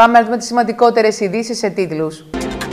Πάμε να δούμε τις σημαντικότερες ειδήσεις σε τίτλους.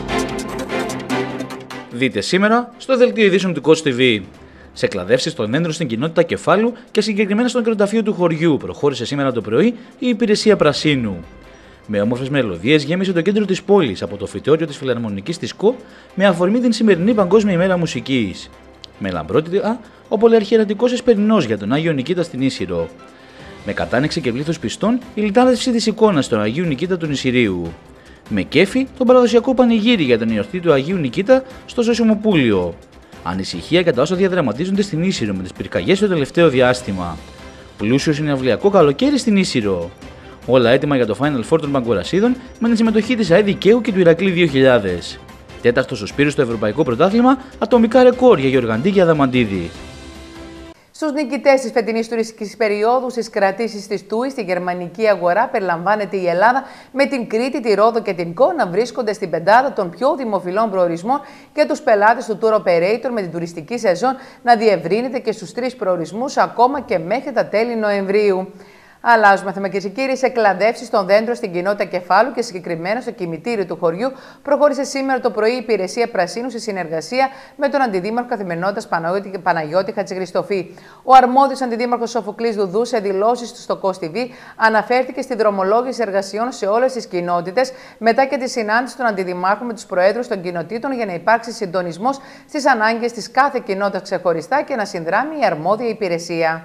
Δείτε σήμερα στο δελτίο ειδήσεων του Coach TV. Σε κλαδεύσεις στο δέντρο στην κοινότητα Κεφάλου και συγκεκριμένα στο νεκροταφείο του χωριού προχώρησε σήμερα το πρωί η υπηρεσία Πρασίνου. Με όμορφες μελωδίες γέμισε το κέντρο της πόλης από το φυτόριο της Φιλαρμονικής της ΚΟ με αφορμή την σημερινή Παγκόσμια ημέρα μουσικής. Με λαμπρότητα ο πολυαρχιερατικός Εσπερινός για τον Άγιο Νικήτα στην Ίσυρο. Με κατάνοιξη και πλήθος πιστών η λιτάδευση της εικόνας του Αγίου Νικήτα του Νησιρίου. Με κέφι τον παραδοσιακό πανηγύρι για τον εορτή του Αγίου Νικήτα στο Σωσιμοπούλιο. Ανησυχία κατά όσα διαδραματίζονται στην Ίσυρο με τις πυρκαγιές το τελευταίο διάστημα. Πλούσιο συναυλιακό καλοκαίρι στην Ίσυρο. Όλα έτοιμα για το Final Four των Παγκορασίδων με τη συμμετοχή της ΑΕ Δικαίου και του Ηρακλή 2000. Τέταρτος ο Σπύρος στο Ευρωπαϊκό Πρωτάθλημα, ατομικά ρεκόρ για Γεωργαντή και Αδαμαντίδη. Στους νικητές της φετινής τουριστικής περίοδου στις κρατήσεις της TUI στη γερμανική αγορά περιλαμβάνεται η Ελλάδα, με την Κρήτη, τη Ρόδο και την ΚΟ να βρίσκονται στην πεντάδα των πιο δημοφιλών προορισμών και τους πελάτες του tour operator με την τουριστική σεζόν να διευρύνεται και στους 3 προορισμούς ακόμα και μέχρι τα τέλη Νοεμβρίου. Αλλάζουμε θέμα, κυρίες και κύριοι. Σε κλαδεύσεις στον δέντρο στην κοινότητα Κεφάλου και συγκεκριμένα στο κημητήριο του χωριού προχώρησε σήμερα το πρωί η υπηρεσία Πρασίνου σε συνεργασία με τον Αντιδήμαρχο Καθημερινότητας Παναγιώτη Χατζηχριστοφή. Ο αρμόδιος Αντιδήμαρχος Σοφοκλής Δουδού, σε δηλώσεις του στο Coach TV, αναφέρθηκε στη δρομολόγηση εργασιών σε όλες τις κοινότητες μετά και τη συνάντηση των Αντιδημάρχων με τους Προέδρους των κοινοτήτων για να υπάρξει συντονισμός στις ανάγκες της κάθε κοινότητας ξεχωριστά και να συνδράμει η αρμόδια υπηρεσία.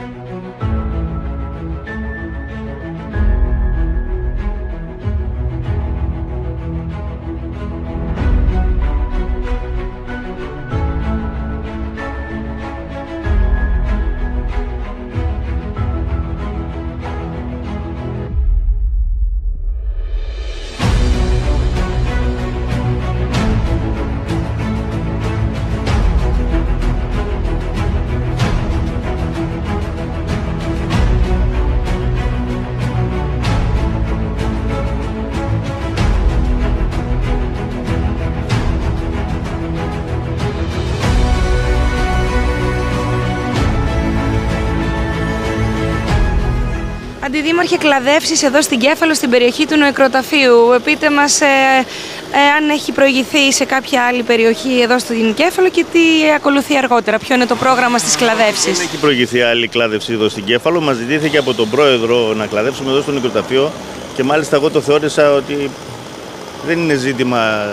Αντιδήμαρχε, κλαδεύσεις εδώ στην Κέφαλο, στην περιοχή του νεκροταφείου. Πείτε μας αν έχει προηγηθεί σε κάποια άλλη περιοχή εδώ στην Κέφαλο και τι ακολουθεί αργότερα. Ποιο είναι το πρόγραμμα στις κλαδεύσεις? Δεν έχει προηγηθεί άλλη κλάδευση εδώ στην Κέφαλο. Μας ζητήθηκε από τον πρόεδρο να κλαδεύσουμε εδώ στο νεκροταφείο και μάλιστα εγώ το θεώρησα ότι δεν είναι ζήτημα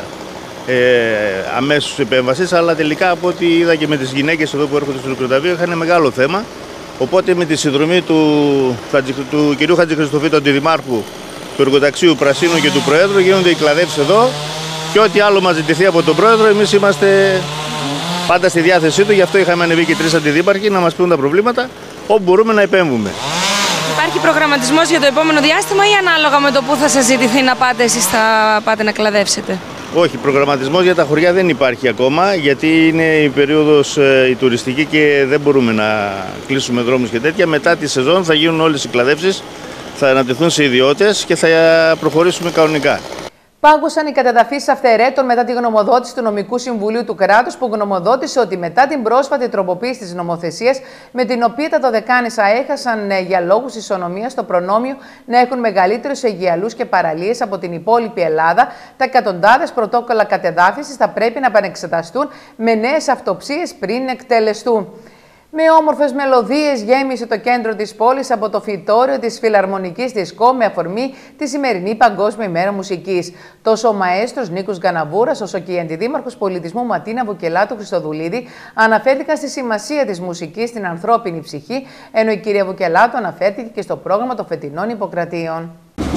αμέσως επέμβασης, αλλά τελικά από ό,τι είδα και με τις γυναίκες εδώ που έρχονται στο νεκροταφείο είχαν μεγάλο θέμα. Οπότε με τη συνδρομή του κυρίου Χατζηχριστοφή, του Αντιδημάρχου, του Εργοταξίου Πρασίνου και του Προέδρου, γίνονται οι κλαδεύσεις εδώ και ό,τι άλλο μας ζητηθεί από τον Πρόεδρο, εμείς είμαστε πάντα στη διάθεσή του. Γι' αυτό είχαμε ανεβεί και 3 αντιδήμαρχοι να μας πούν τα προβλήματα, όπου μπορούμε να επέμβουμε. Υπάρχει προγραμματισμός για το επόμενο διάστημα ή ανάλογα με το που θα σας ζητηθεί να πάτε, εσείς θα πάτε να κλαδεύσετε? Όχι, προγραμματισμός για τα χωριά δεν υπάρχει ακόμα, γιατί είναι η περίοδος η τουριστική και δεν μπορούμε να κλείσουμε δρόμους και τέτοια. Μετά τη σεζόν θα γίνουν όλες οι κλαδεύσεις, θα ανατεθούν σε ιδιώτες και θα προχωρήσουμε κανονικά. Πάγωσαν οι καταδαφίσεις αυθαιρέτων μετά τη γνωμοδότηση του Νομικού Συμβουλίου του Κράτους, που γνωμοδότησε ότι μετά την πρόσφατη τροποποίηση της νομοθεσίας, με την οποία τα δωδεκάνησα έχασαν για λόγους ισονομίας το προνόμιο να έχουν μεγαλύτερους αιγιαλούς και παραλίες από την υπόλοιπη Ελλάδα, τα εκατοντάδες πρωτόκολλα κατεδάφισης θα πρέπει να επανεξεταστούν με νέες αυτοψίες πριν εκτελεστούν. Με όμορφες μελωδίες γέμισε το κέντρο της πόλης από το φυτόριο της Φιλαρμονικής της ΚΟ με αφορμή τη σημερινή Παγκόσμια ημέρα μουσικής. Τόσο ο μαέστρος Νίκος Γκαναβούρας όσο και η Αντιδήμαρχος Πολιτισμού Ματίνα Βουκελάτου Χριστοδουλίδη αναφέρθηκαν στη σημασία της μουσικής στην ανθρώπινη ψυχή, ενώ η κυρία Βουκελάτου αναφέρθηκε και στο πρόγραμμα των φετινών Ιπποκρατίων.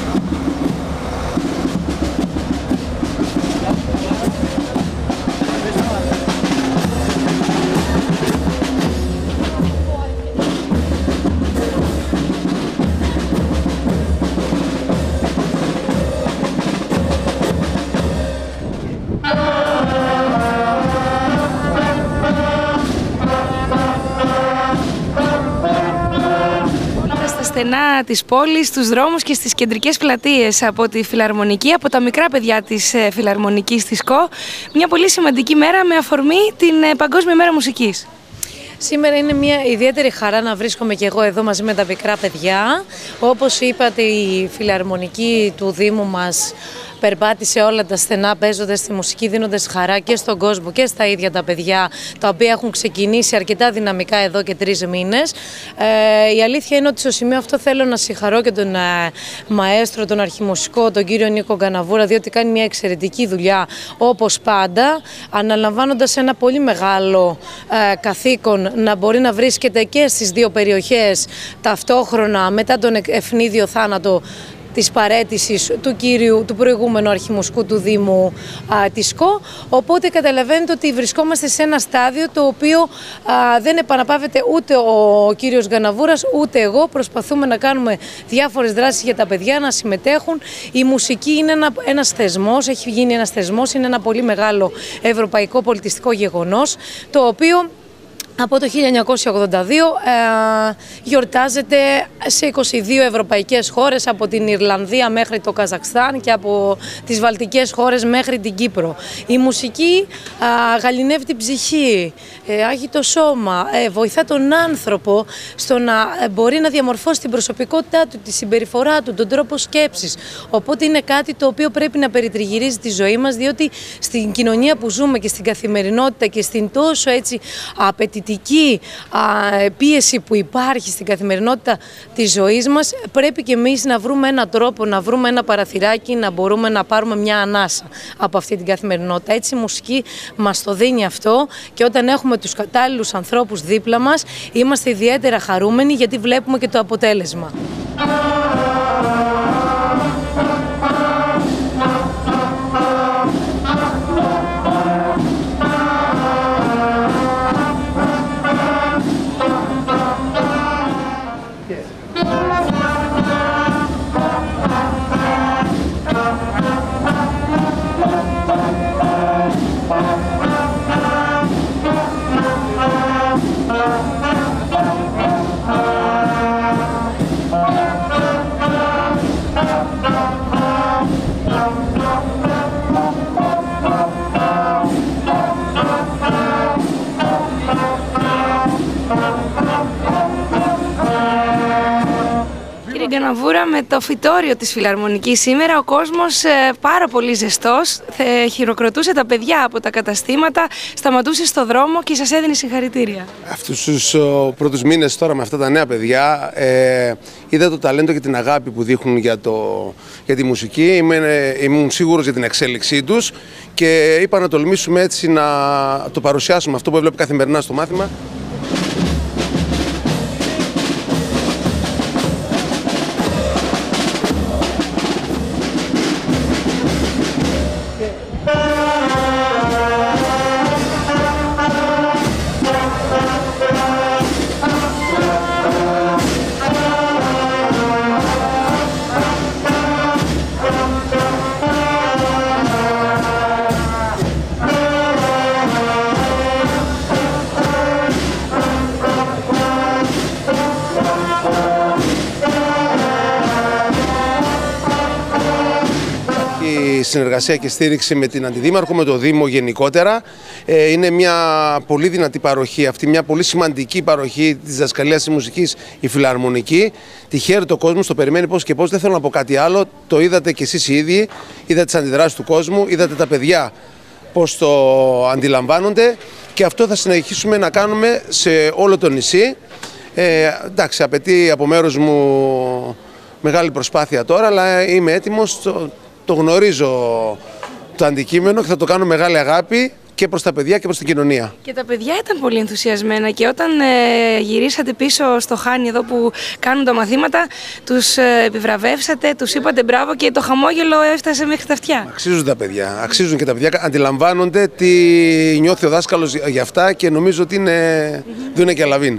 Στενά της πόλης, στους δρόμους και στις κεντρικές πλατείες από τη Φιλαρμονική, από τα μικρά παιδιά της Φιλαρμονικής της ΚΟ. Μια πολύ σημαντική μέρα με αφορμή την Παγκόσμια ημέρα μουσικής. Σήμερα είναι μια ιδιαίτερη χαρά να βρίσκομαι και εγώ εδώ μαζί με τα μικρά παιδιά. Όπως είπατε, η φιλαρμονική του Δήμου μας περπάτησε όλα τα στενά παίζοντας τη μουσική, δίνοντας χαρά και στον κόσμο και στα ίδια τα παιδιά, τα οποία έχουν ξεκινήσει αρκετά δυναμικά εδώ και 3 μήνες. Η αλήθεια είναι ότι στο σημείο αυτό θέλω να συγχαρώ και τον μαέστρο, τον αρχιμουσικό, τον κύριο Νίκο Γκαναβούρα, διότι κάνει μια εξαιρετική δουλειά όπως πάντα, αναλαμβάνοντας ένα πολύ μεγάλο καθήκον να μπορεί να βρίσκεται και στις δύο περιοχές ταυτόχρονα μετά τον ευνίδιο θάνατο της παραίτησης του προηγούμενου αρχιμουσικού του Δήμου της ΣΚΟ. Οπότε καταλαβαίνετε ότι βρισκόμαστε σε ένα στάδιο το οποίο δεν επαναπαύεται ούτε ο κύριος Γκαναβούρας ούτε εγώ. Προσπαθούμε να κάνουμε διάφορες δράσεις για τα παιδιά να συμμετέχουν. Η μουσική είναι ένας θεσμός, έχει γίνει ένας θεσμός, είναι ένα πολύ μεγάλο ευρωπαϊκό πολιτιστικό γεγονός, το οποίο από το 1982 γιορτάζεται σε 22 ευρωπαϊκές χώρες, από την Ιρλανδία μέχρι το Καζακστάν και από τις βαλτικές χώρες μέχρι την Κύπρο. Η μουσική γαληνεύει την ψυχή, άγει το σώμα, βοηθά τον άνθρωπο στο να μπορεί να διαμορφώσει την προσωπικότητά του, τη συμπεριφορά του, τον τρόπο σκέψης. Οπότε είναι κάτι το οποίο πρέπει να περιτριγυρίζει τη ζωή μας, διότι στην κοινωνία που ζούμε και στην καθημερινότητα και στην τόσο έτσι απαιτητική πίεση που υπάρχει στην καθημερινότητα της ζωής μας, πρέπει και εμείς να βρούμε έναν τρόπο, να βρούμε ένα παραθυράκι, να μπορούμε να πάρουμε μια ανάσα από αυτή την καθημερινότητα. Έτσι η μουσική μας το δίνει αυτό, και όταν έχουμε τους κατάλληλους ανθρώπους δίπλα μας είμαστε ιδιαίτερα χαρούμενοι, γιατί βλέπουμε και το αποτέλεσμα. Γκαναβούρα, με το φυτόριο της Φιλαρμονικής σήμερα ο κόσμος πάρα πολύ ζεστός, χειροκροτούσε τα παιδιά από τα καταστήματα, σταματούσε στο δρόμο και σας έδινε συγχαρητήρια. Αυτούς τους πρώτους μήνες τώρα με αυτά τα νέα παιδιά είδα το ταλέντο και την αγάπη που δείχνουν για τη μουσική. Ήμουν σίγουρος για την εξέλιξή τους και είπα να τολμήσουμε έτσι να το παρουσιάσουμε αυτό που έβλεπε καθημερινά στο μάθημα. Η συνεργασία και στήριξη με την Αντιδήμαρχο, με το Δήμο γενικότερα. Είναι μια πολύ δυνατή παροχή αυτή, μια πολύ σημαντική παροχή της διδασκαλίας της μουσικής, η Φιλαρμονική. Τη χαίρεται ο κόσμος, το περιμένει πώς και πώς. Δεν θέλω να πω κάτι άλλο. Το είδατε κι εσείς οι ίδιοι, είδατε τις αντιδράσεις του κόσμου, είδατε τα παιδιά πώς το αντιλαμβάνονται, και αυτό θα συνεχίσουμε να κάνουμε σε όλο το νησί. Εντάξει, απαιτεί από μέρους μου μεγάλη προσπάθεια τώρα, αλλά είμαι έτοιμος. Το γνωρίζω το αντικείμενο και θα το κάνω μεγάλη αγάπη και προς τα παιδιά και προς την κοινωνία. Και τα παιδιά ήταν πολύ ενθουσιασμένα, και όταν γυρίσατε πίσω στο Χάνι εδώ που κάνουν τα μαθήματα, τους επιβραβεύσατε, τους είπατε μπράβο και το χαμόγελο έφτασε μέχρι τα αυτιά. Αξίζουν τα παιδιά, αξίζουν και τα παιδιά, αντιλαμβάνονται τι νιώθει ο δάσκαλος για αυτά και νομίζω ότι δίνουν και λαβίν.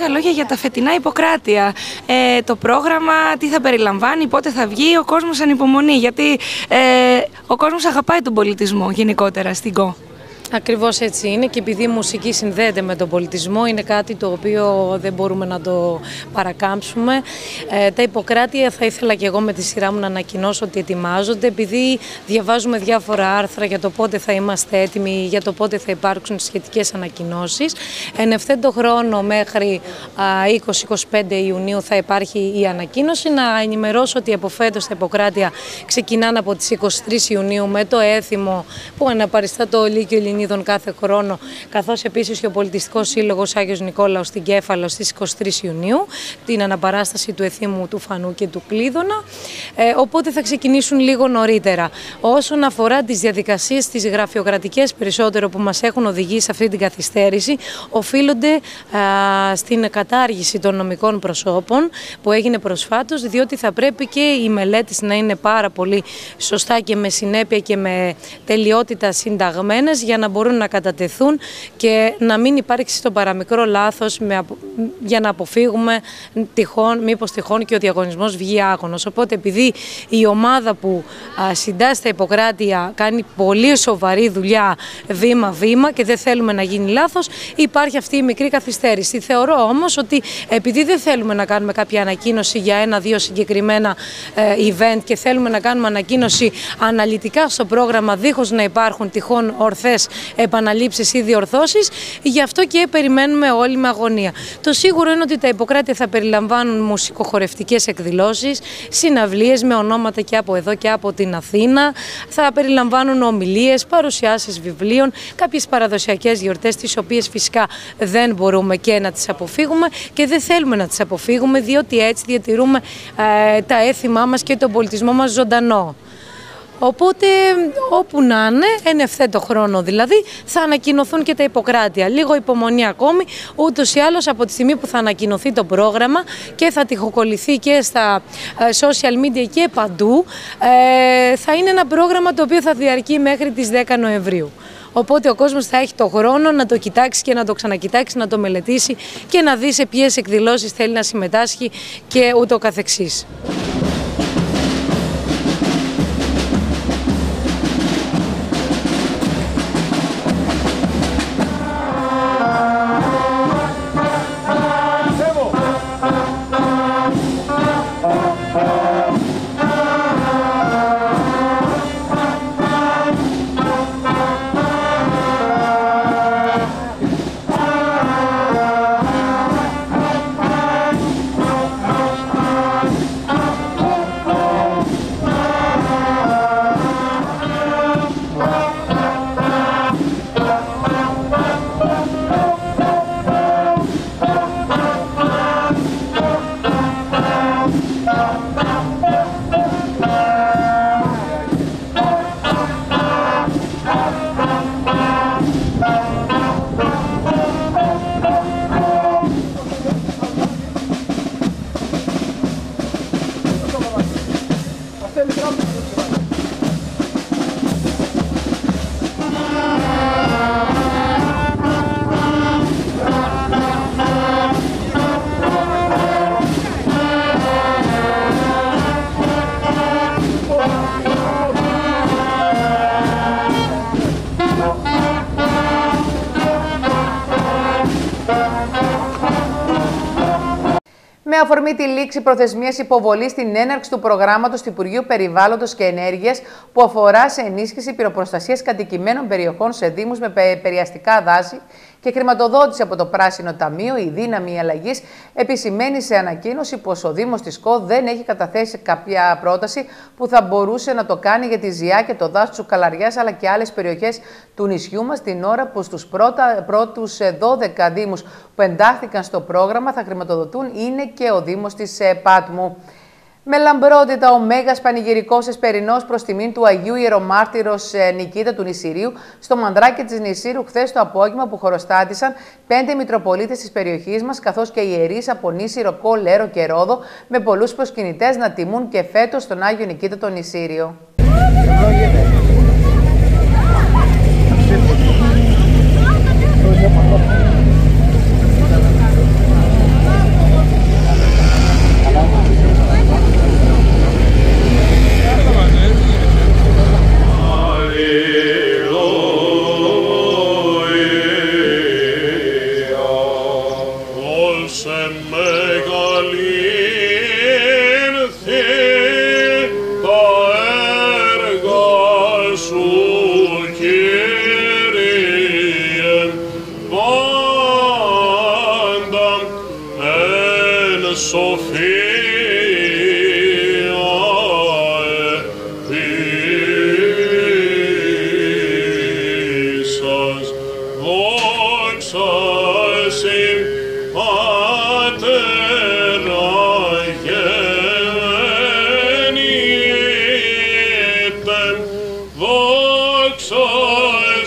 λίγα λόγια για τα φετινά Ιπποκράτεια. Το πρόγραμμα, τι θα περιλαμβάνει, πότε θα βγει, ο κόσμος ανυπομονεί, γιατί ο κόσμος αγαπάει τον πολιτισμό γενικότερα στην ΚΟ. Ακριβώς έτσι είναι, και επειδή η μουσική συνδέεται με τον πολιτισμό, είναι κάτι το οποίο δεν μπορούμε να το παρακάμψουμε. Τα Ιπποκράτεια θα ήθελα και εγώ με τη σειρά μου να ανακοινώσω ότι ετοιμάζονται, επειδή διαβάζουμε διάφορα άρθρα για το πότε θα είμαστε έτοιμοι, για το πότε θα υπάρξουν σχετικές ανακοινώσεις. Εν ευθέτω χρόνο μέχρι 20-25 Ιουνίου θα υπάρχει η ανακοίνωση. Να ενημερώσω ότι από φέτος τα Ιπποκράτεια ξεκινάνε από τις 23 Ιουνίου με το έθιμο που αναπαριστά το Λύκειο Ελληνίδων κάθε χρόνο, καθώς επίσης και ο Πολιτιστικός Σύλλογος Άγιος Νικόλαος στην Κέφαλο στις 23 Ιουνίου, την αναπαράσταση του εθήμου του Φανού και του Κλείδωνα, οπότε θα ξεκινήσουν λίγο νωρίτερα. Όσον αφορά τις διαδικασίες, τις γραφειοκρατικές περισσότερο που μας έχουν οδηγήσει σε αυτή την καθυστέρηση, οφείλονται στην κατάργηση των νομικών προσώπων που έγινε προσφάτως, διότι θα πρέπει και οι μελέτες να είναι πάρα πολύ σωστά και με συνέπεια και με τελειότητα συνταγμένες για να μπορούν να κατατεθούν και να μην υπάρξει το παραμικρό λάθος για να αποφύγουμε μήπως τυχόν και ο διαγωνισμός βγει άγωνος. Οπότε επειδή η ομάδα που συντάσσει τα Ιπποκράτεια κάνει πολύ σοβαρή δουλειά βήμα-βήμα και δεν θέλουμε να γίνει λάθος, υπάρχει αυτή η μικρή καθυστέρηση. Θεωρώ όμως ότι επειδή δεν θέλουμε να κάνουμε κάποια ανακοίνωση για 1-2 συγκεκριμένα event και θέλουμε να κάνουμε ανακοίνωση αναλυτικά στο πρόγραμμα δίχως να υπάρχουν τυχόν ορθές επαναλήψεις ή διορθώσεις, γι' αυτό και περιμένουμε όλοι με αγωνία. Το σίγουρο είναι ότι τα Ιπποκράτεια θα περιλαμβάνουν μουσικοχορευτικές εκδηλώσεις, συναυλίες με ονόματα και από εδώ και από την Αθήνα, θα περιλαμβάνουν ομιλίες, παρουσιάσεις βιβλίων, κάποιες παραδοσιακές γιορτές, τις οποίες φυσικά δεν μπορούμε και να τις αποφύγουμε και δεν θέλουμε να τις αποφύγουμε, διότι έτσι διατηρούμε τα έθιμά μας και τον πολιτισμό μας ζωντανό. Οπότε όπου να είναι, εν ευθέτω χρόνο δηλαδή, θα ανακοινωθούν και τα Ιπποκράτεια. Λίγο υπομονή ακόμη, ούτως ή άλλως από τη στιγμή που θα ανακοινωθεί το πρόγραμμα και θα τοιχοκολληθεί και στα social media και παντού, θα είναι ένα πρόγραμμα το οποίο θα διαρκεί μέχρι τις 10 Νοεμβρίου. Οπότε ο κόσμος θα έχει το χρόνο να το κοιτάξει και να το ξανακοιτάξει, να το μελετήσει και να δει σε ποιες εκδηλώσεις θέλει να συμμετάσχει και ούτω καθεξής. Με αφορμή τη λήξη προθεσμίας υποβολής στην έναρξη του προγράμματος του Υπουργείου Περιβάλλοντος και Ενέργειας που αφορά σε ενίσχυση πυροπροστασίας κατοικημένων περιοχών σε δήμους με περιαστικά δάση και χρηματοδότηση από το Πράσινο Ταμείο, η δύναμη αλλαγής επισημαίνει σε ανακοίνωση πως ο Δήμος της ΚΟ δεν έχει καταθέσει κάποια πρόταση που θα μπορούσε να το κάνει για τη Ζιά και το δάσος του Καλαριάς αλλά και άλλες περιοχές του νησιού μας, την ώρα που στους πρώτους 12 δήμους που εντάχθηκαν στο πρόγραμμα θα χρηματοδοτούν είναι και ο Δήμος της Πάτμου. Με λαμπρότητα, ο μέγας πανηγυρικός εσπερινός προς τιμήν του Αγίου Ιερομάρτυρος Νικήτα του Νησιρίου στο Μανδράκι της Νησίρου χθες το απόγευμα, που χωροστάτησαν 5 Μητροπολίτες της περιοχής μας, καθώς και ιερείς από Νήσιρο, Κο, Λέρο και Ρόδο, με πολλούς προσκυνητές να τιμούν και φέτος τον Άγιο Νικήτα τον Νησίριο.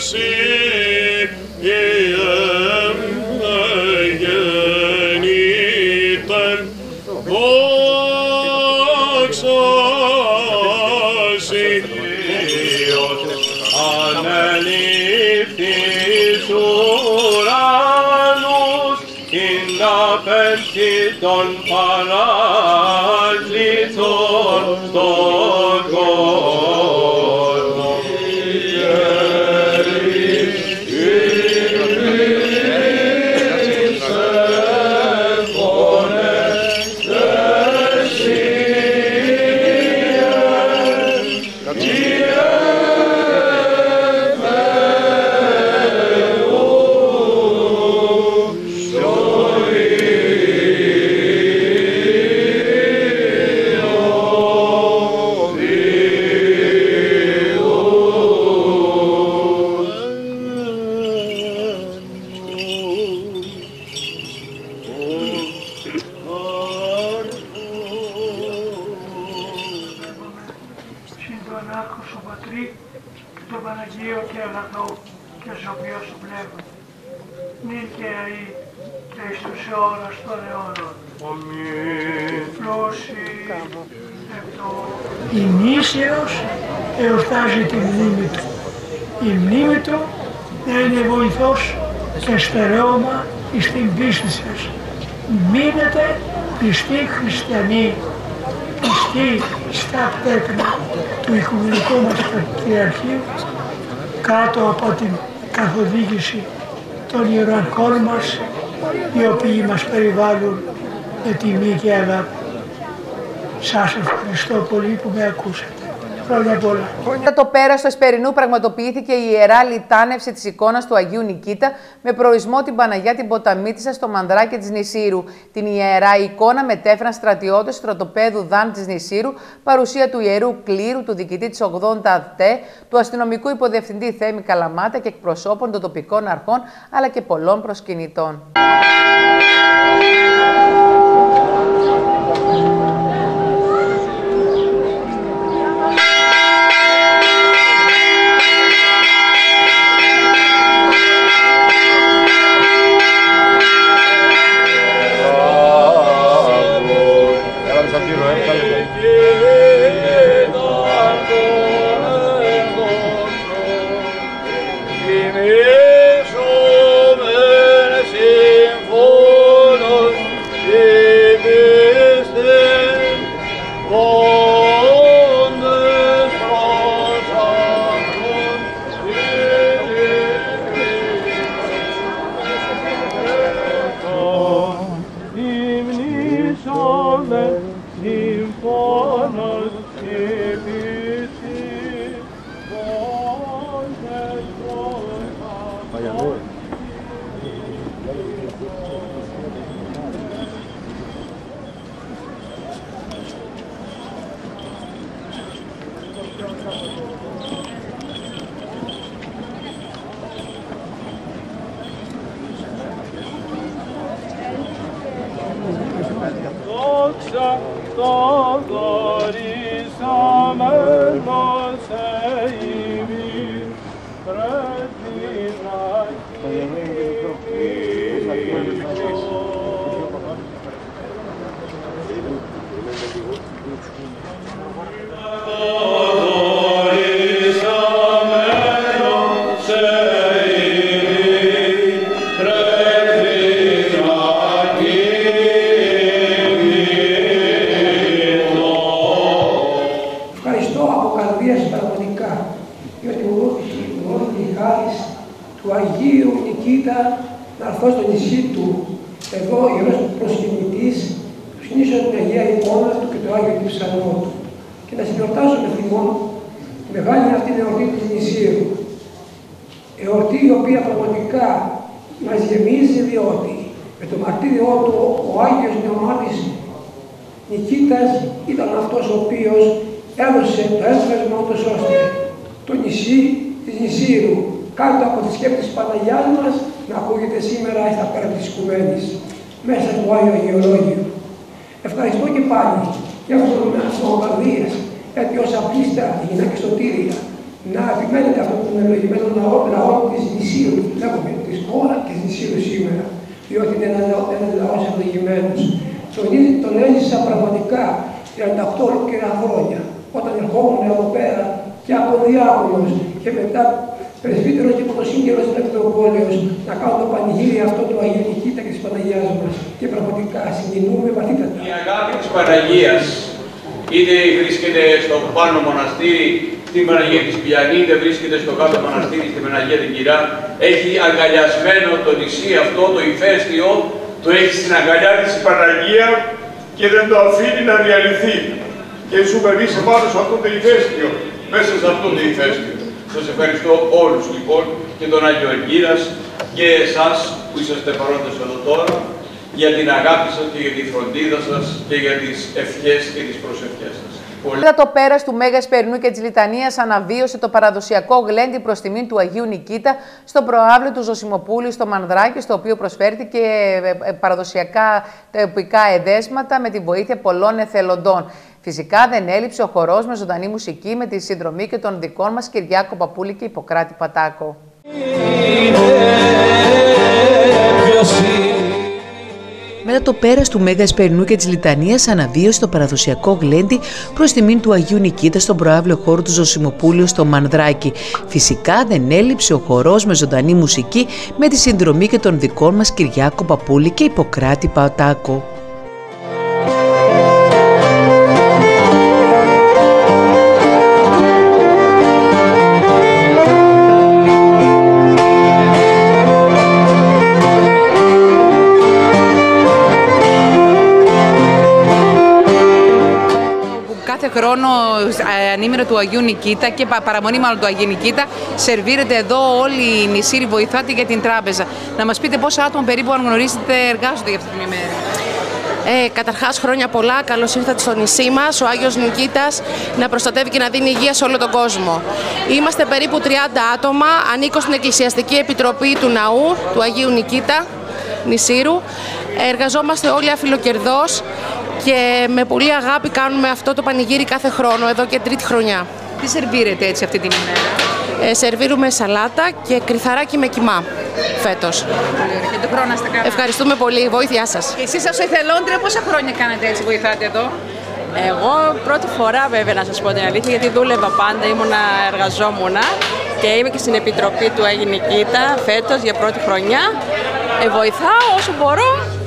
Των παράκλητων στον κόσμο. Η μνήσεως εορτάζει τη μνήμη του. Η μνήμη του να είναι βοηθός και στερεώμα στην πίστη σας. Μείνετε πιστοί χριστιανοί, πιστοί στα τέκνα του Οικουμενικού μας Πατριαρχείου, κάτω από την καθοδήγηση των ιεραρχών μας, οι οποίοι μας περιβάλλουν με τιμή και αγάπη. Σας ευχαριστώ πολύ που με ακούσατε. Χρόνια πολλά. Μετά το πέρας του Εσπερινού πραγματοποιήθηκε η ιερά λιτάνευση της εικόνας του Αγίου Νικήτα με προορισμό την Παναγιά την Ποταμίτισσα στο Μανδράκι της Νησήρου. Την ιερά εικόνα μετέφεραν στρατιώτες του στρατοπέδου ΔΑΝ της Νησήρου, παρουσία του ιερού κλήρου, του διοικητή της 80 ΑΤΕ, του αστυνομικού υποδιευθυντή Θέμη Καλαμάτα και εκπροσώπων των τοπικών αρχών αλλά και πολλών προσκυνητών. να επιμένετε αυτό τον ευλογημένο λαό της Νησίου, λέγουμε, της χώρα και της Νησίου σήμερα, διότι είναι ένας λαός ευλογημένος. Τον έζησα πραγματικά 38 ολόκληρα χρόνια, όταν ερχόμουν εδώ πέρα και από διάκονος και μετά πρεσβύτερος και πρωτοσύγγερος Μητροπόλεως να κάνω το πανηγύρι αυτό του Αγίου Νικήτα και της Παναγιάς μας. Και πραγματικά συγκινούμε βαθύτατα. Η αγάπη της Παναγίας, είτε βρίσκεται στο πάνω μοναστήρι, στην Παναγία της Πιανή, είτε βρίσκεται στο κάτω μοναστήρι, στην Παναγία την Κυρά, έχει αγκαλιασμένο το νησί αυτό, το ηφαίστειο, το έχει στην αγκαλιά της η Παναγία και δεν το αφήνει να διαλυθεί. Και ζούμε εμείς επάνω σε αυτό το ηφαίστειο, μέσα σε αυτό το ηφαίστειο. Σας ευχαριστώ όλους λοιπόν και τον Άγιο Αργύρας και εσάς που είσαστε παρόντες εδώ τώρα για την αγάπη σας και για τη φροντίδα σας και για τις ευχές και τις προσευχές σας. Μετά το πέρας του Μέγα Εσπερινού και της Λιτανίας αναβίωσε το παραδοσιακό γλέντι προς τιμήν του Αγίου Νικήτα στο προαύλιο του Ζωσιμοπούλου στο Μανδράκι, στο οποίο προσφέρθηκε παραδοσιακά τοπικά εδέσματα με τη βοήθεια πολλών εθελοντών. Φυσικά δεν έλειψε ο χορός με ζωντανή μουσική με τη συνδρομή και των δικών μας Κυριάκο Παπούλη και Ιπποκράτη Πατάκο. Μετά το πέρας του Μέγα Εσπερινού και της Λιτανίας αναβίωσε το παραδοσιακό γλέντι προς τιμήν του Αγίου Νικήτα στον προαύλιο χώρο του Ζωσιμοπούλου στο Μανδράκι. Φυσικά δεν έλειψε ο χορός με ζωντανή μουσική με τη συνδρομή και των δικών μας Κυριάκο Παπούλη και Ιπποκράτη Πατάκο. Χρόνο ανήμερα του Αγίου Νικήτα και παραμονή μάλλον του Αγίου Νικήτα σερβίρεται εδώ όλοι οι νησίροι, βοηθάτε για την τράπεζα. Να μας πείτε πόσα άτομα περίπου, αν γνωρίζετε, εργάζονται για αυτή την ημέρα. Καταρχάς χρόνια πολλά, καλώς ήρθατε στο νησί μας, ο Άγιος Νικήτας να προστατεύει και να δίνει υγεία σε όλο τον κόσμο. Είμαστε περίπου 30 άτομα, ανήκω στην Εκκλησιαστική Επιτροπή του Ναού του Αγίου Νικήτα Νησίρου. Εργαζόμαστε όλοι αφιλοκερδώς και με πολύ αγάπη κάνουμε αυτό το πανηγύρι κάθε χρόνο, εδώ και τρίτη χρονιά. Τι σερβίρετε έτσι αυτή την ημέρα? Σερβίρουμε σαλάτα και κρυθαράκι με κιμά φέτος. Πολύ ωραία. Και τον χρόνο να είστε καλά. Ευχαριστούμε πολύ. Βοήθειά σας. Και εσείς ως εθελόντρια πόσα χρόνια κάνετε έτσι, βοηθάτε εδώ? Εγώ πρώτη φορά βέβαια να σας πω την αλήθεια, γιατί δούλευα πάντα, εργαζόμουνα και είμαι και στην Επιτροπή του Αγίου Νικήτα φέτος για πρώτη χρονιά. Βοηθάω όσο μπορώ.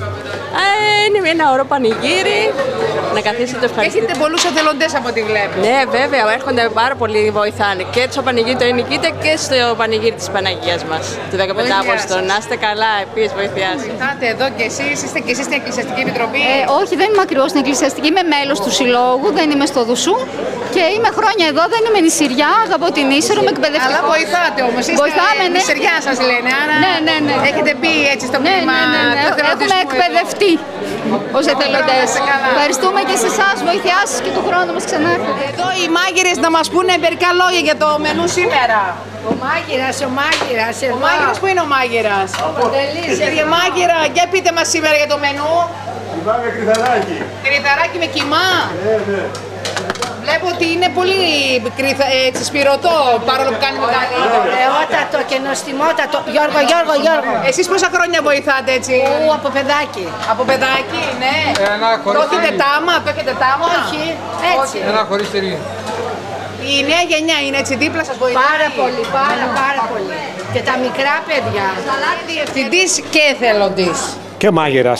Είναι ένα ωραίο πανηγύρι, να καθίσετε ευχαριστείτε. Έχετε πολλούς εθελοντές από ό,τι βλέπω. Ναι, βέβαια, έρχονται πάρα πολλοί, βοηθάνε και στο πανηγύρι του Αγίου Νικήτα και στο πανηγύρι της Παναγίας μας, του 15 Αύγουστο. Να είστε καλά, επίσης βοηθειά σας. Βοηθάτε εδώ και εσείς, είστε και εσείς στην Εκκλησιαστική Επιτροπή? Όχι, δεν είμαι ακριβώς στην Εκκλησιαστική, είμαι μέλος του Συλλόγου, δεν είμαι στο Δουσού και είμαι χρόνια εδώ, δεν είμαι νησιριά, αγαπώ την Ίσσερο, είμαι εκπαιδευτικός. Αλλά βοηθάτε όμως, είστε νησιριά σας λένε, άρα έχετε μπει έτσι στο μήνυμα. Έχουμε εκπαιδευτεί ως εθελοντές. Ευχαριστούμε και σε εσάς, βοηθειά σας και του χρόνου μας ξανάρθετε. Εδώ οι μάγειρες να μας πούνε μερικά λόγια για το μενού σήμερα. Ο μάγειρας εδώ. Ο μάγειρας, πού είναι ο μάγειρας? Κύριε μάγειρα, για πείτε μας σήμερα για το μενού. Κιμά με κρυθαράκι. Κρυθαράκι με κιμά. Ναι. Βλέπω ότι είναι πολύ σπυρωτό, παρόλο που κάνει μεγάλη. Ωραιότατο και νοστιμότατο. Γιώργο. Εσείς πόσα χρόνια βοηθάτε έτσι? Από παιδάκι. Από παιδάκι, ναι. Το έχετε τάμα? Όχι, έτσι. Ένα χωριστερή. Η νέα γενιά είναι έτσι δίπλα σας, βοηθάει? Πάρα πολύ, πάρα πολύ. Και τα μικρά παιδιά. Διευθυντής και εθελοντής. Και μάγειρας.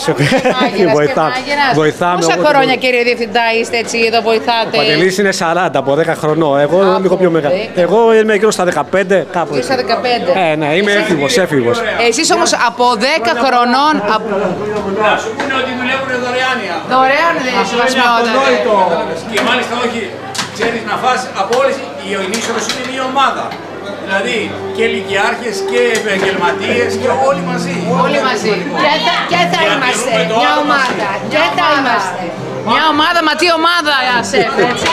Βοηθάμε. Πόσα χρόνια, κύριε Διευθυντά, είστε έτσι εδώ, βοηθάτε? Ο Παντελής είναι 40, από 10 χρονών. Εγώ είμαι λίγο πιο μεγάλο. Εγώ είμαι γύρω στα 15, κάπου έτσι. Στα 15. Ναι, είμαι έφηβος. Εσείς όμως από 10 χρονών. Να σου πούνε ότι δουλεύουν δωρεάνια. Δωρεάν δεν είναι σημαντικό. Και μάλιστα όχι, ξέρεις να φας από όλες, η Ινίσσερος είναι μια ομάδα. Δηλαδή και λυκειάρχες και επαγγελματίες και όλοι μαζί. Όλοι μαζί. Και θα είμαστε μια ομάδα. Μια ομάδα, μα τι ομάδα, σεφ, έτσι.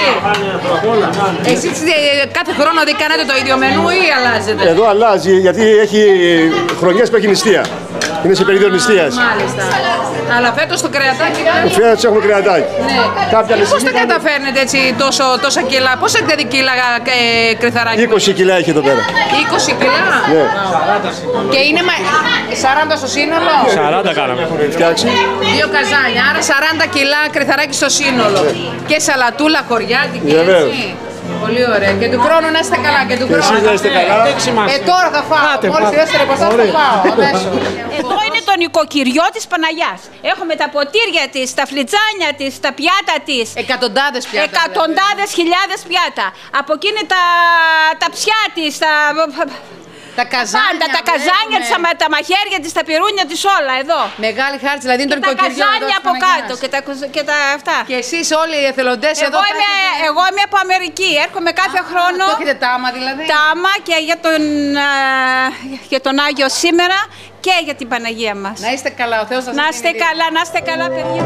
Εσείς κάθε χρόνο δεν κάνετε το ίδιο μενού ή αλλάζετε? Εδώ αλλάζει γιατί έχει χρονιές που έχει νηστεία. Είναι σε περίοδο νηστείας. Μάλιστα. Αλλά φέτος το κρεατάκι. Φέτος έχουμε κρεατάκι. Ναι. Πώς τα καταφέρνετε έτσι τόσα κιλά, πόσα δηλαδή κιλά κρυθαράκι? 20 κιλά έχει εδώ πέρα. 20 κιλά. Ναι. Και είναι 40 στο σύνολο. 40 κάναμε. Φτιάξει. 2 καζάνια, άρα 40 κιλά κρυθαράκι στο σύνολο. Και σαλατούλα, χωριάτικη, έτσι. Πολύ ωραία. Και του χρόνου να είστε καλά. Και του χρόνου. Εσείς να είστε καλά. Τώρα θα φάω. Μόλις τελειώσει το ρεπορτάζ θα φάω. Εδώ είναι το νοικοκυριό της Παναγιάς. Έχουμε τα ποτήρια της, τα φλιτζάνια της, τα πιάτα της. Εκατοντάδες πιάτα. Εκατοντάδες χιλιάδες πιάτα. Από εκείνη τα ψιά της, τα καζάνια, τα καζάνια της, τα μαχαίρια της, τα πυρούνια της, όλα εδώ. Μεγάλη χάρτη, δηλαδή είναι το νοικοκυριό. Τα καζάνια από κάτω και τα αυτά. Και εσείς όλοι οι εθελοντές εδώ. Εγώ είμαι από Αμερική, έρχομαι κάθε χρόνο. Το έχετε τάμα δηλαδή. Τάμα και για τον Άγιο σήμερα και για την Παναγία μας. Να είστε καλά, ο Θεός σας να είστε καλά, να είστε καλά παιδιά.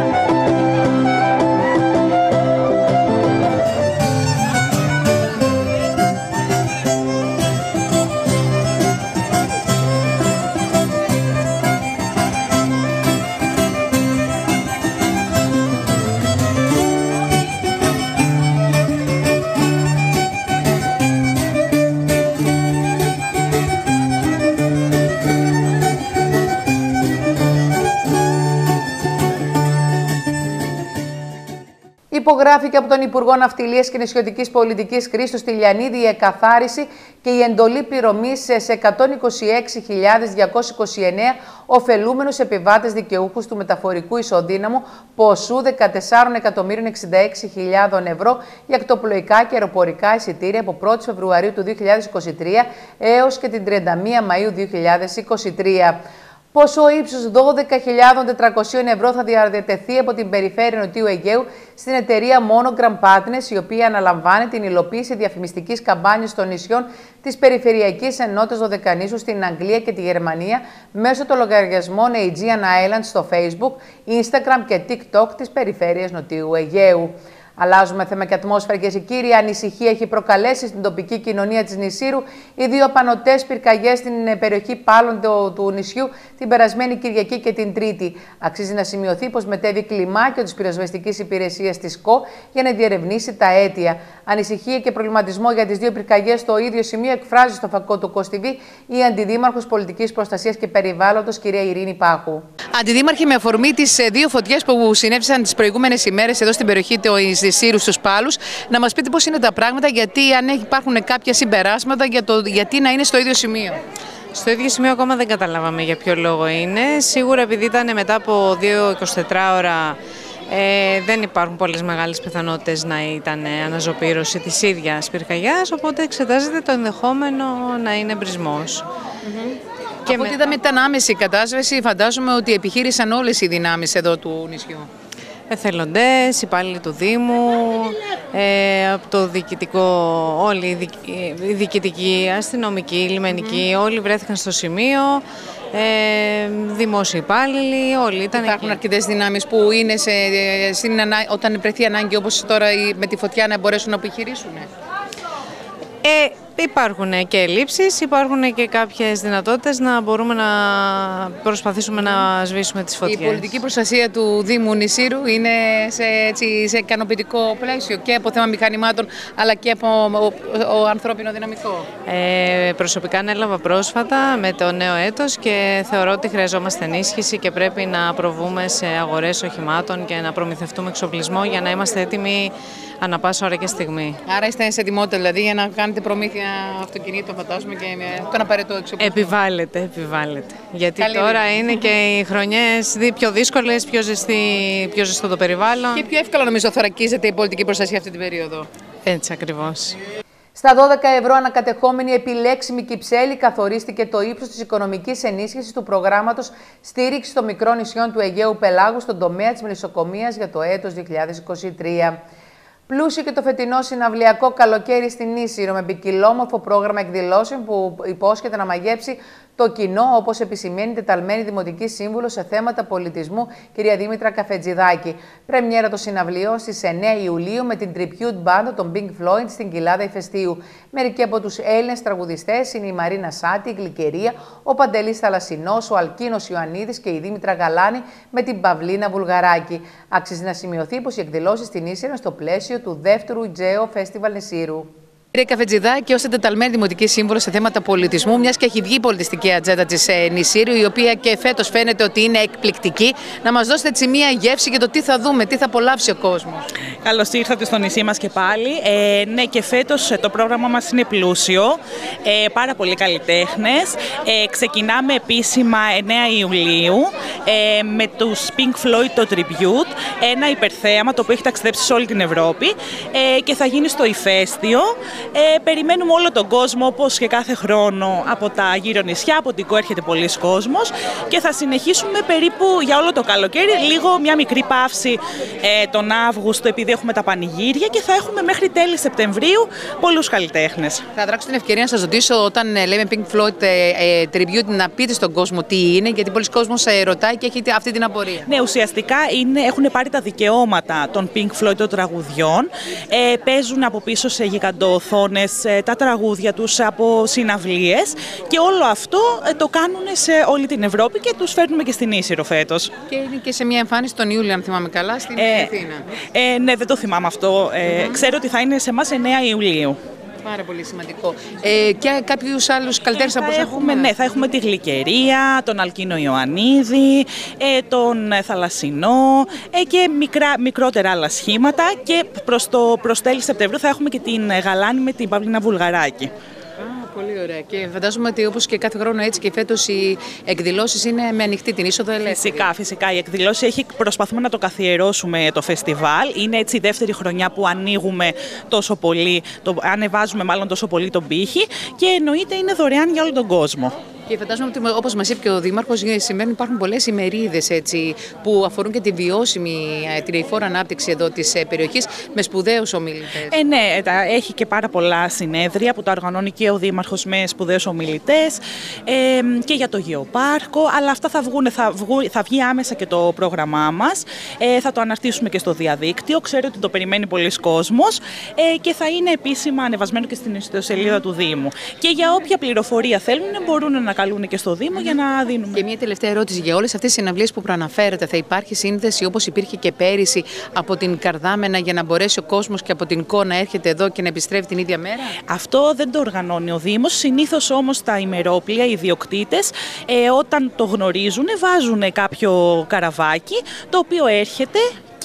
Υπογράφηκε από τον Υπουργό Ναυτιλίας και Νησιωτικής Πολιτικής Χρήστο Στυλιανίδη η εκαθάριση και η εντολή πληρωμής σε 126.229 ωφελούμενους επιβάτες δικαιούχους του μεταφορικού ισοδύναμου ποσού 14.066.000 ευρώ για ακτοπλοϊκά και αεροπορικά εισιτήρια από 1η Φεβρουαρίου του 2023 έως και την 31 Μαΐου 2023. Ποσό ύψους 12.400 ευρώ θα διατεθεί από την Περιφέρεια Νοτιού Αιγαίου στην εταιρεία Monogram Partners, η οποία αναλαμβάνει την υλοποίηση διαφημιστικής καμπάνιας των νησιών της Περιφερειακής Ενότητας Δωδεκανήσου στην Αγγλία και τη Γερμανία μέσω των λογαριασμών Aegean Islands στο Facebook, Instagram και TikTok της Περιφέρειας Νοτιού Αιγαίου. Αλλάζουμε θέμα και ατμόσφαιρα, κυρίες και κύριοι. Ανησυχία έχει προκαλέσει στην τοπική κοινωνία της Νησήρου οι δύο απανωτές πυρκαγιές στην περιοχή Πάλων του νησιού την περασμένη Κυριακή και την Τρίτη. Αξίζει να σημειωθεί πως μετέβη κλιμάκιο της πυροσβεστικής υπηρεσίας της ΚΟ για να διερευνήσει τα αίτια. Ανησυχία και προβληματισμό για τις δύο πυρκαγιές στο ίδιο σημείο εκφράζει στο φακό του COS TV η Αντιδήμαρχος Πολιτικής Προστασίας και Περιβάλλοντος, κυρία Ειρήνη Πάχου. Αντιδήμαρχε, με αφορμή τις δύο φωτιές που συνέβησαν τις προηγούμενες ημέρες εδώ στην περιοχή της Νησήρου στους Πάλους, να μας πείτε πώς είναι τα πράγματα, γιατί αν υπάρχουν κάποια συμπεράσματα για το γιατί να είναι στο ίδιο σημείο. Στο ίδιο σημείο ακόμα δεν καταλάβαμε για ποιο λόγο είναι. Σίγουρα επειδή ήταν μετά από 2-24 ώρα, δεν υπάρχουν πολλές μεγάλες πιθανότητες να ήταν αναζωπήρωση της ίδιας πυρκαγιάς, οπότε εξετάζεται το ενδεχόμενο να είναι μπρισμός. Και από ό,τι είδαμε ήταν άμεση κατάσβεση, φαντάζομαι ότι επιχείρησαν όλες οι δυνάμεις εδώ του νησιού. Εθελοντές, υπάλληλοι του Δήμου, από το διοικητικό, όλοι οι διοικητικοί, αστυνομικοί, λιμενικοί, όλοι βρέθηκαν στο σημείο, δημόσιοι υπάλληλοι, όλοι ήταν εκεί. Υπάρχουν αρκετές δυνάμεις που είναι όταν βρεθεί ανάγκη, όπως τώρα με τη φωτιά, να μπορέσουν να επιχειρήσουν. Υπάρχουν και ελλείψεις, υπάρχουν και κάποιες δυνατότητες να μπορούμε να προσπαθήσουμε να σβήσουμε τις φωτιές. Η πολιτική προστασία του Δήμου Νησήρου είναι σε ικανοποιητικό πλαίσιο και από θέμα μηχανημάτων αλλά και από ανθρώπινο δυναμικό. Προσωπικά ανέλαβα πρόσφατα με το νέο έτος και θεωρώ ότι χρειαζόμαστε ενίσχυση και πρέπει να προβούμε σε αγορές οχημάτων και να προμηθευτούμε εξοπλισμό για να είμαστε έτοιμοι ανά πάσα ώρα και στιγμή. Άρα είστε σε ετοιμότητα δηλαδή για να κάνετε προμήθεια αυτοκινήτων, φαντάζομαι, και τον απαραίτητο εξοπλισμό. Επιβάλλεται. Γιατί τώρα είναι και οι χρονιές πιο δύσκολες, πιο ζεστό το περιβάλλον. Και πιο εύκολα νομίζω θωρακίζεται η πολιτική προστασία αυτή την περίοδο. Έτσι ακριβώς. Στα 12 ευρώ ανακατεχόμενη επιλέξιμη Κυψέλη καθορίστηκε το ύψος της οικονομικής ενίσχυσης του προγράμματος στήριξης των μικρών νησιών του Αιγαίου Πελάγου στον τομέα της μελισσοκομείας για το έτος 2023. Πλούσιο και το φετινό συναυλιακό καλοκαίρι στην Ίσυρο με ποικιλόμορφο πρόγραμμα εκδηλώσεων που υπόσχεται να μαγέψει το κοινό, όπως επισημαίνει τεταλμένη Δημοτική Σύμβουλο σε θέματα πολιτισμού, κυρία Δήμητρα Καφετζηδάκη. Πρεμιέρα των συναυλίων στις 9 Ιουλίου με την tribute band των Pink Floyd στην Κοιλάδα Ηφαιστείου. Μερικοί από τους Έλληνες τραγουδιστές είναι η Μαρίνα Σάτη, η Γλυκερία, ο Παντελής Θαλασσινός, ο Αλκίνος Ιωαννίδης και η Δήμητρα Γαλάνη με την Παυλίνα Βουλγαράκη. Αξίζει να σημειωθεί πως οι εκδηλώσεις στην Ίσυρο είναι στο πλαίσιο του δεύτερου Ιτζέο Φέστιβαλ Νησίρου. Κύριε Καφετζηδάκη, ως εντεταλμένη Δημοτική Σύμβουλο σε θέματα πολιτισμού, μιας και έχει βγει η πολιτιστική ατζέντα της Νησίρου, η οποία και φέτος φαίνεται ότι είναι εκπληκτική, να μας δώσετε έτσι μία γεύση για το τι θα δούμε, τι θα απολαύσει ο κόσμος. Καλώς ήρθατε στο νησί μας και πάλι. Ναι, και φέτος το πρόγραμμα μας είναι πλούσιο, πάρα πολλοί καλλιτέχνες. Ξεκινάμε επίσημα 9 Ιουλίου με τους Pink Floyd το Tribute, ένα υπερθέαμα το οποίο έχει ταξιδέψει σε όλη την Ευρώπη και θα γίνει στο Ηφαίστειο. Περιμένουμε όλο τον κόσμο, όπως και κάθε χρόνο, από τα γύρω νησιά. Από την Κο έρχεται πολλής κόσμος και θα συνεχίσουμε περίπου για όλο το καλοκαίρι, λίγο μια μικρή παύση τον Αύγουστο, επειδή έχουμε τα πανηγύρια, και θα έχουμε μέχρι τέλη Σεπτεμβρίου πολλούς καλλιτέχνες. Θα δράξω την ευκαιρία να σας ρωτήσω, όταν λέμε Pink Floyd Tribute, να πείτε στον κόσμο τι είναι, γιατί πολλοί κόσμος ρωτάει και έχει αυτή την απορία. Ναι, ουσιαστικά έχουν πάρει τα δικαιώματα των Pink Floyd των τραγουδιών, παίζουν από πίσω σε γιγαντοοθόνες τα τραγούδια τους από συναυλίες και όλο αυτό το κάνουν σε όλη την Ευρώπη και τους φέρνουμε και στην Ίσυρο φέτος. Και είναι και σε μια εμφάνιση τον Ιούλιο, αν θυμάμαι καλά, στην Αθήνα. Ναι, δεν το θυμάμαι αυτό. Ξέρω ότι θα είναι σε εμάς 9 Ιουλίου. Πάρα πολύ σημαντικό. Και κάποιους άλλους καλλιτέχνες από έχουμε? Ναι, θα έχουμε τη Γλυκερία, τον Αλκίνο Ιωαννίδη, τον Θαλασσινό και μικρότερα άλλα σχήματα, και προς τέλη Σεπτεμβρίου θα έχουμε και την Γαλάνη με την Παυλίνα Βουλγαράκη. Πολύ ωραία. Και φαντάζομαι ότι όπως και κάθε χρόνο, έτσι και φέτος οι εκδηλώσεις είναι με ανοιχτή την είσοδο ελεύθερη. Φυσικά. Η εκδηλώση προσπαθούμε να το καθιερώσουμε το φεστιβάλ. Είναι έτσι η δεύτερη χρονιά που ανοίγουμε τόσο πολύ, ανεβάζουμε μάλλον τόσο πολύ τον πύχη, και εννοείται είναι δωρεάν για όλο τον κόσμο. Και φαντάζομαι ότι, όπως μας είπε και ο Δήμαρχος, υπάρχουν πολλές ημερίδες που αφορούν και τη βιώσιμη, την αειφόρο ανάπτυξη εδώ της περιοχής, με σπουδαίους ομιλητές. Ναι, έχει και πάρα πολλά συνέδρια που τα οργανώνει και ο Δήμαρχος με σπουδαίους ομιλητές, και για το γεωπάρκο, αλλά αυτά θα βγει άμεσα και το πρόγραμμά μας. Θα το αναρτήσουμε και στο διαδίκτυο. Ξέρω ότι το περιμένει πολλοί κόσμος, και θα είναι επίσημα ανεβασμένο και στην ιστοσελίδα του Δήμου. Και για όποια πληροφορία θέλουν μπορούν να καλούν και στο Δήμο για να δίνουμε. Και μια τελευταία ερώτηση. Για όλες αυτές τις συναυλίες που προαναφέρετε, θα υπάρχει σύνδεση όπως υπήρχε και πέρυσι από την Καρδάμενα, για να μπορέσει ο κόσμος και από την Κο να έρχεται εδώ και να επιστρέφει την ίδια μέρα? Αυτό δεν το οργανώνει ο Δήμος. Συνήθως όμως τα ημερόπλια, οι ιδιοκτήτες, όταν το γνωρίζουν, βάζουν κάποιο καραβάκι το οποίο έρχεται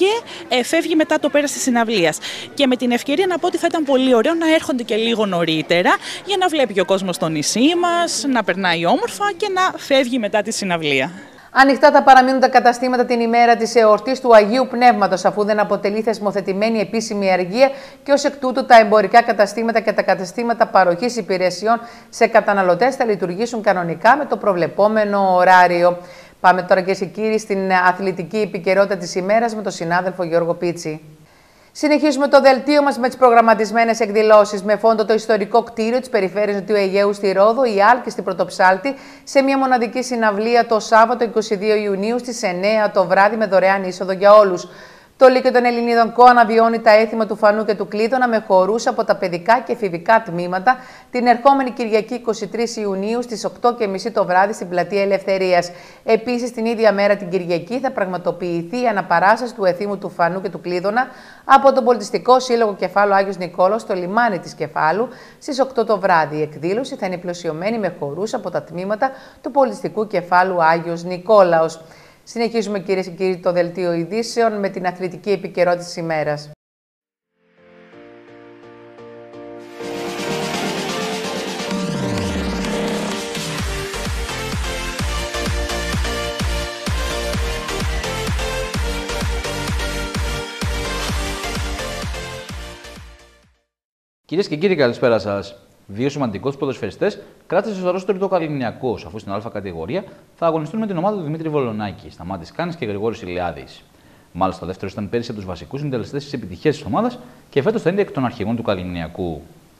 και φεύγει μετά το πέρας της συναυλίας. Και με την ευκαιρία να πω ότι θα ήταν πολύ ωραίο να έρχονται και λίγο νωρίτερα, για να βλέπει ο κόσμος το νησί μας, να περνάει όμορφα και να φεύγει μετά τη συναυλία. Ανοιχτά θα παραμείνουν τα καταστήματα την ημέρα της εορτής του Αγίου Πνεύματος, αφού δεν αποτελεί θεσμοθετημένη επίσημη αργία, και ως εκ τούτου τα εμπορικά καταστήματα και τα καταστήματα παροχής υπηρεσιών σε καταναλωτές θα λειτουργήσουν κανονικά με το προβλεπόμενο ωράριο. Πάμε τώρα, κυρίες και κύριοι, στην αθλητική επικαιρότητα της ημέρας με τον συνάδελφο Γιώργο Πίτσι. Συνεχίζουμε το δελτίο μας με τις προγραμματισμένες εκδηλώσεις. Με φόντο το ιστορικό κτίριο της περιφέρειας Νοτιού Αιγαίου στη Ρόδο, η Άλκη στην Πρωτοψάλτη, σε μια μοναδική συναυλία το Σάββατο 22 Ιουνίου στις 9 το βράδυ, με δωρεάν είσοδο για όλους. Το Λύκειο των Ελληνίδων ΚΟ αναβιώνει τα έθιμα του Φανού και του Κλείδωνα με χορούς από τα παιδικά και εφηβικά τμήματα την ερχόμενη Κυριακή 23 Ιουνίου στις 8:30 το βράδυ στην Πλατεία Ελευθερίας. Επίσης, την ίδια μέρα την Κυριακή θα πραγματοποιηθεί η αναπαράσταση του εθήμου του Φανού και του Κλείδωνα από τον Πολιτιστικό Σύλλογο Κεφάλου Άγιος Νικόλαος στο λιμάνι της Κεφάλου στις 8 το βράδυ. Η εκδήλωση θα είναι πλαισιωμένη με χορούς από τα τμήματα του Πολιτιστικού Κεφάλου Άγιος Νικόλαος. Συνεχίζουμε, κυρίες και κύριοι, το δελτίο ειδήσεων με την αθλητική επικαιρότητα της ημέρας. Κυρίες και κύριοι, καλησπέρα σας. Δύο σημαντικοί ποδοσφαιριστές κράτησε στο ρόστερ του Καληνιακός, αφού στην Α κατηγορία θα αγωνιστούν με την ομάδα του Δημήτρη Βολονάκη, Σταμάτης Κάνης και Γρηγόρης Ηλιάδης. Μάλιστα, ο δεύτερος ήταν πέρυσι από τους βασικούς συντελεστές της επιτυχίας της ομάδας και φέτος θα είναι εκ των αρχηγών του Καληνιακού.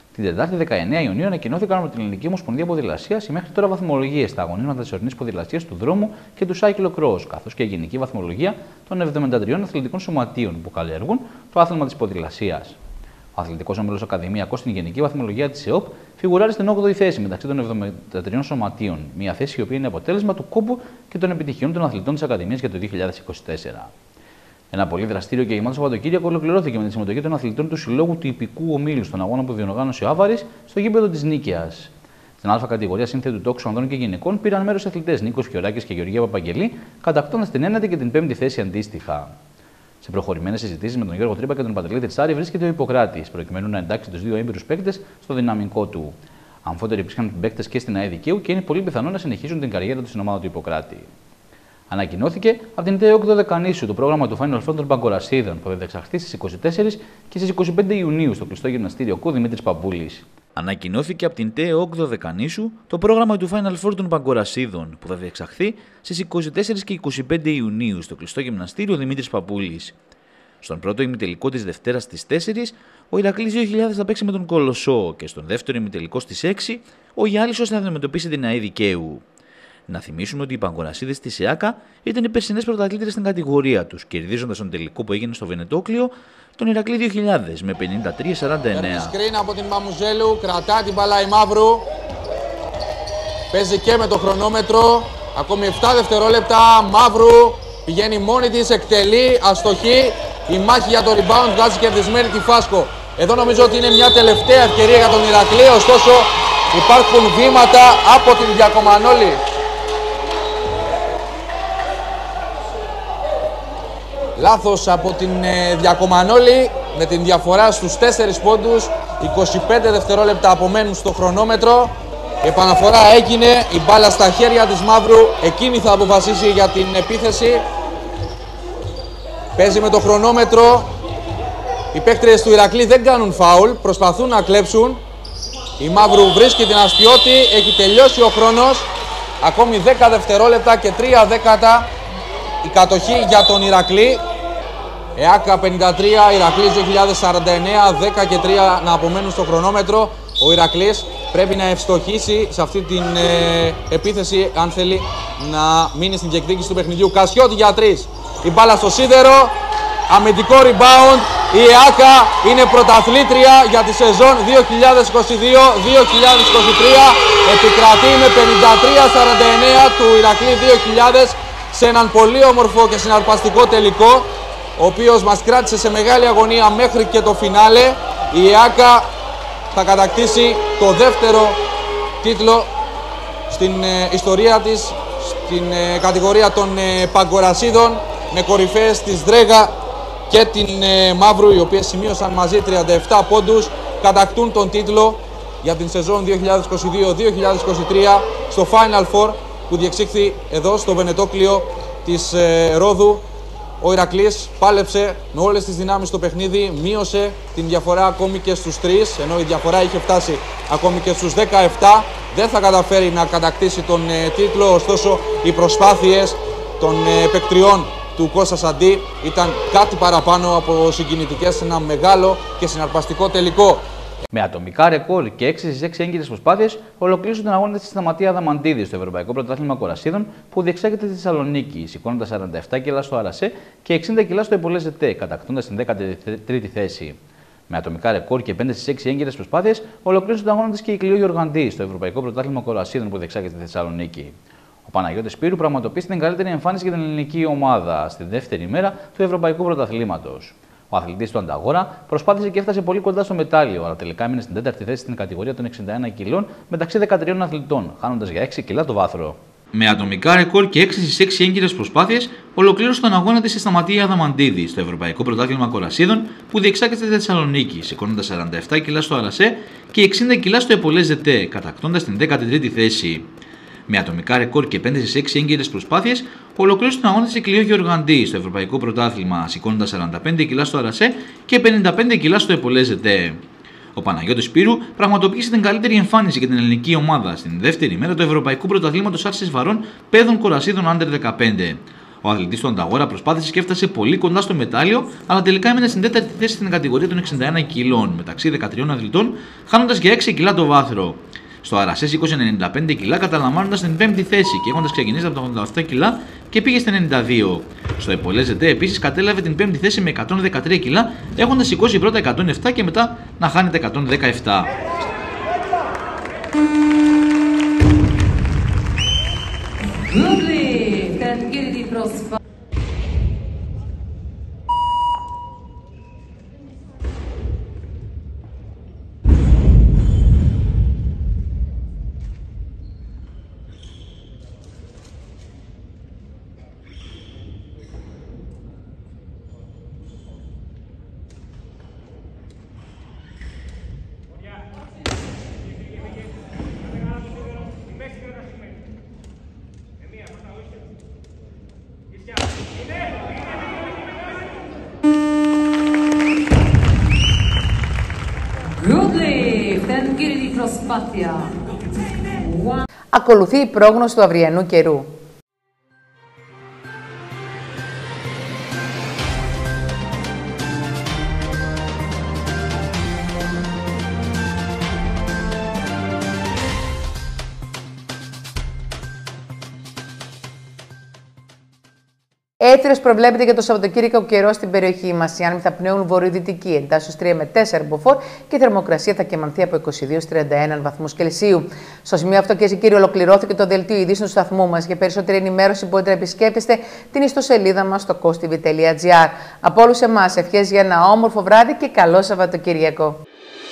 Την Τετάρτη 19 Ιουνίου ανακοινώθηκαν από την Ελληνική Ομοσπονδία Ποδηλασίας οι μέχρι τώρα βαθμολογίες στα αγωνίσματα της ορεινής ποδηλασίας του δρόμου και του cyclocross, καθώς και η γενική βαθμολογία των 73 αθλητικών σωματείων που καλλιεργούν το άθλημα της ποδηλασίας. Ο Αθλητικός Όμιλος Ακαδημιακός στην γενική βαθμολογία της ΕΟΠ φιγουράρει στην 8η θέση μεταξύ των 73 σωματείων, μια θέση η οποία είναι αποτέλεσμα του κόπου και των επιτυχιών των αθλητών της Ακαδημίας για το 2024. Ένα πολύ δραστήριο και γεμάτο Σαββατοκύριακο ολοκληρώθηκε με τη συμμετοχή των αθλητών του Συλλόγου του Ιππικού Ομίλου στον αγώνα που διοργάνωσε ο Άβαρης στο γήπεδο της Νίκαιας. Στην Α κατηγορία σύνθετου τόξου ανδρών και γυναικών πήραν μέρος αθλητές Νίκος Κιωράκης και Γεωργία Παπαγγελή, κατακτώντας την 1η και την 5η θέση αντίστοιχα. Σε προχωρημένες συζητήσεις με τον Γιώργο Τρύπα και τον Παντελή Τριτσάρη βρίσκεται ο Ιπποκράτης, προκειμένου να εντάξει τους δύο έμπειρους παίκτες στο δυναμικό του. Αμφότεροι υπήρξαν παίκτες και στην ΑΕ Δικαίου και είναι πολύ πιθανό να συνεχίσουν την καριέρα του στην ομάδα του Ιπποκράτη. Ανακοινώθηκε από την ΤΕΟΚ Δωδεκανήσου το πρόγραμμα του Final Four των Παγκορασίδων που θα διεξαχθεί στις 24 και στις 25 Ιουνίου στο κλειστό γυμναστήριο Κου Δημήτρης Παμπούλης. Ανακοινώθηκε από την ΤΕΟΚ Δωδεκανήσου το πρόγραμμα του Final Four των Παγκορασίδων που θα διεξαχθεί στις 24 και 25 Ιουνίου στο κλειστό γυμναστήριο Δημήτρης Παμπούλης. Στον πρώτο ημιτελικό της Δευτέρας στις 4, ο Ηρακλής 2000 θα παίξει με τον Κολοσσό και στον δεύτερο ημιτελικό στις 6, ο Γιάλισσος θα αντιμετωπίσει την ΑΕ Δικαίου. Να θυμίσουμε ότι οι Παγκορασίδες της ΕΑΚΑ ήταν οι περσινές πρωταθλήτριες στην κατηγορία τους, κερδίζοντας τον τελικό που έγινε στο Βενετόκλιο τον Ηρακλή 2000 με 53-49. Σκριν από την Μαμουζέλου, κρατά την μπάλα η Μαύρου. Παίζει και με το χρονόμετρο. Ακόμη 7 δευτερόλεπτα. Μαύρου πηγαίνει μόνη της, εκτελεί, αστοχή. Η μάχη για το rebound βγάζει κερδισμένη τη Φάσκο. Εδώ νομίζω ότι είναι μια τελευταία ευκαιρία για τον Ηρακλή, ωστόσο υπάρχουν βήματα από την Διακομανόλη. Λάθος από την Διακομανόλη με την διαφορά στους 4 πόντους. 25 δευτερόλεπτα απομένουν στο χρονόμετρο. Η επαναφορά έγινε, η μπάλα στα χέρια της Μαύρου, εκείνη θα αποφασίσει για την επίθεση. Παίζει με το χρονόμετρο. Οι παίκτες του Ηρακλή δεν κάνουν φάουλ, προσπαθούν να κλέψουν. Η Μαύρου βρίσκει την Ασπιώτη, έχει τελειώσει ο χρόνος. Ακόμη 10 δευτερόλεπτα και 3 δέκατα η κατοχή για τον Ηρακλή. ΕΑΚΑ 53, Ηρακλής 2049, 10 και 3 να απομένουν στο χρονόμετρο. Ο Ηρακλής πρέπει να ευστοχίσει σε αυτή την επίθεση αν θέλει να μείνει στην διεκδίκηση του παιχνιδιού. Κασιώτη για 3, η μπάλα στο σίδερο, αμυντικό rebound. Η ΕΑΚΑ είναι πρωταθλήτρια για τη σεζόν 2022-2023. Επικρατεί με 53-49 του Ηρακλή 2000 σε έναν πολύ όμορφο και συναρπαστικό τελικό, ο οποίος μας κράτησε σε μεγάλη αγωνία μέχρι και το φινάλε. Η ΕΑΚΑ θα κατακτήσει το δεύτερο τίτλο στην ιστορία της, στην κατηγορία των Παγκορασίδων, με κορυφαίες της Δρέγα και την Μαύρου, οι οποίες σημείωσαν μαζί 37 πόντους, κατακτούν τον τίτλο για την σεζόν 2022-2023 στο Final Four που διεξήχθη εδώ στο Βενετόκλιο της Ρόδου. Ο Ηρακλής πάλεψε με όλες τις δυνάμεις στο παιχνίδι, μείωσε την διαφορά ακόμη και στους 3, ενώ η διαφορά είχε φτάσει ακόμη και στους 17. Δεν θα καταφέρει να κατακτήσει τον τίτλο, ωστόσο οι προσπάθειες των παικτριών του Κώστα Σαντή ήταν κάτι παραπάνω από συγκινητικές σε ένα μεγάλο και συναρπαστικό τελικό. Με ατομικά ρεκόρ και 6 στις 6 έγκυρες προσπάθειες, ολοκλήρωσε τον αγώνα της Σταματία Αδαμαντίδη στο Ευρωπαϊκό Πρωτάθλημα Κορασίδων που διεξάγεται στη Θεσσαλονίκη, σηκώνοντας 47 κιλά στο Αρασέ και 60 κιλά στο Επολέζετέ, κατακτώντας την 13η θέση. Με ατομικά ρεκόρ και 5 στις 6 έγκυρες προσπάθειες, ολοκλήρωσε τον αγώνα της και η Κλειό Γεωργαντή στο Ευρωπαϊκό Πρωτάθλημα Κορασίδων που διεξάγεται στη Θεσσαλονίκη. Ο Παναγιώτης Σπύρου πραγματοποίησε την καλύτερη εμφάνιση για την ελληνική ομάδα στη δεύτερη μέρα του Ευρωπαϊκού Πρωταθλήματος. Ο αθλητής του Ανταγόρα προσπάθησε και έφτασε πολύ κοντά στο μετάλλιο, αλλά τελικά έμεινε στην 4η θέση στην κατηγορία των 61 κιλών μεταξύ 13 αθλητών, χάνοντας για 6 κιλά το βάθρο. Με ατομικά ρεκόρ και 6 στις 6 έγκυρες προσπάθειες, ολοκλήρωσε τον αγώνα της η Σταματία Αδαμαντίδη στο Ευρωπαϊκό Πρωτάθλημα Κορασίδων που διεξάγεται στη Θεσσαλονίκη, σηκώνοντας 47 κιλά στο Αρασέ και 60 κιλά στο Επολέζετέ, κατακτώντας την 13η θέση. Με ατομικά ρεκόρ και 5 στις 6 έγκυρες προσπάθειες, ολοκλήρωσε τον αγώνα της η Κλειό Γεωργαντή στο Ευρωπαϊκό Πρωτάθλημα, σηκώνοντας 45 κιλά στο Αρασέ και 55 κιλά στο Επολέζετέ. Ο Παναγιώτης Σπύρου πραγματοποίησε την καλύτερη εμφάνιση για την ελληνική ομάδα στην δεύτερη μέρα του Ευρωπαϊκού Πρωταθλήματος Άρσης Βαρών Παιδών Κορασίδων Under 15. Ο αθλητής του Ανταγόρα προσπάθησε και έφτασε πολύ κοντά στο μετάλλιο, αλλά τελικά έμεινε στην 4η θέση στην κατηγορία των 61 κιλών, μεταξύ 13 αθλητών, χάνοντας για 6 κιλά το βάθρο. Στο Αρασέ σήκωσε 95 κιλά, καταλαμβάνοντας την 5η θέση και έχοντας ξεκινήσει από τα 87 κιλά και πήγε στα 92. Στο Επολέζετε επίσης κατέλαβε την 5η θέση με 113 κιλά, έχοντας σηκώσει πρώτα 107 και μετά να χάνεται 117. Ακολουθεί η πρόγνωση του αυριανού καιρού. Έθριος προβλέπεται για το Σαββατοκύριακο καιρό στην περιοχή μας. Οι άνεμοι θα πνέουν βορειοδυτική, εντάσσεως 3 με 4 μποφόρ και η θερμοκρασία θα κυμανθεί από 22-31 βαθμούς Κελσίου. Στο σημείο αυτό, κυρίες και κύριοι, ολοκληρώθηκε το δελτίο ειδήσεων του σταθμού μας. Για περισσότερη ενημέρωση μπορείτε να επισκέπτεστε την ιστοσελίδα μας στο kostv.gr. Από όλους εμάς, ευχές για ένα όμορφο βράδυ και καλό Σαββατοκύριακο.